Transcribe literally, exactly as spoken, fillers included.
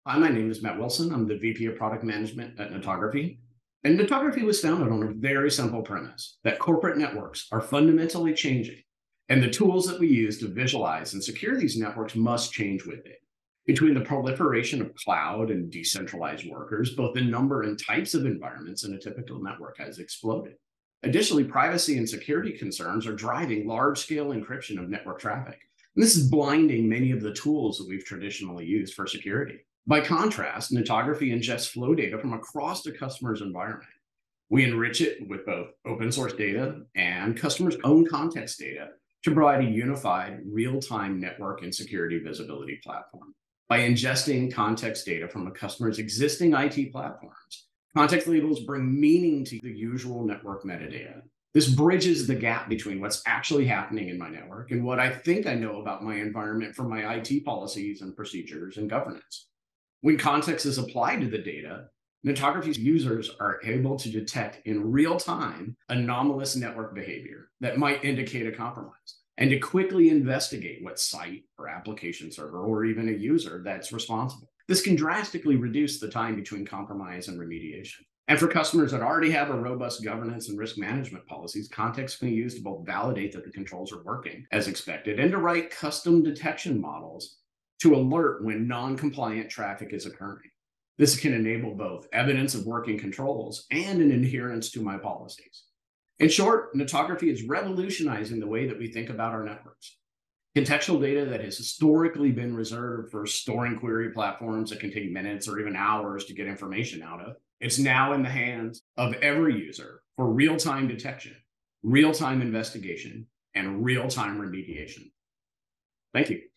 Hi, my name is Matt Wilson. I'm the V P of Product Management at Netography. And Netography was founded on a very simple premise that corporate networks are fundamentally changing, and the tools that we use to visualize and secure these networks must change with it. Between the proliferation of cloud and decentralized workers, both the number and types of environments in a typical network has exploded. Additionally, privacy and security concerns are driving large-scale encryption of network traffic. And this is blinding many of the tools that we've traditionally used for security. By contrast, Netography ingests flow data from across the customer's environment. We enrich it with both open source data and customers' own context data to provide a unified real-time network and security visibility platform. By ingesting context data from a customer's existing I T platforms, context labels bring meaning to the usual network metadata. This bridges the gap between what's actually happening in my network and what I think I know about my environment from my I T policies and procedures and governance. When context is applied to the data, Netography's users are able to detect in real time anomalous network behavior that might indicate a compromise, and to quickly investigate what site or application server or even a user that's responsible. This can drastically reduce the time between compromise and remediation. And for customers that already have a robust governance and risk management policies, context can be used to both validate that the controls are working as expected and to write custom detection models to alert when non-compliant traffic is occurring. This can enable both evidence of working controls and an adherence to my policies. In short, Netography is revolutionizing the way that we think about our networks. Contextual data that has historically been reserved for storing query platforms that can take minutes or even hours to get information out of, it's now in the hands of every user for real-time detection, real-time investigation, and real-time remediation. Thank you.